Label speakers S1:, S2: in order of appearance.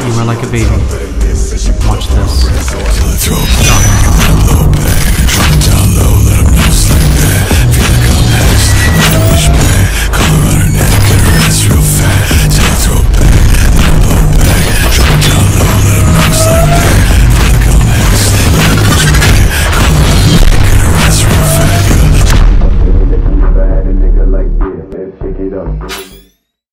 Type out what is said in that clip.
S1: You are like a baby. Watch this.
S2: Throw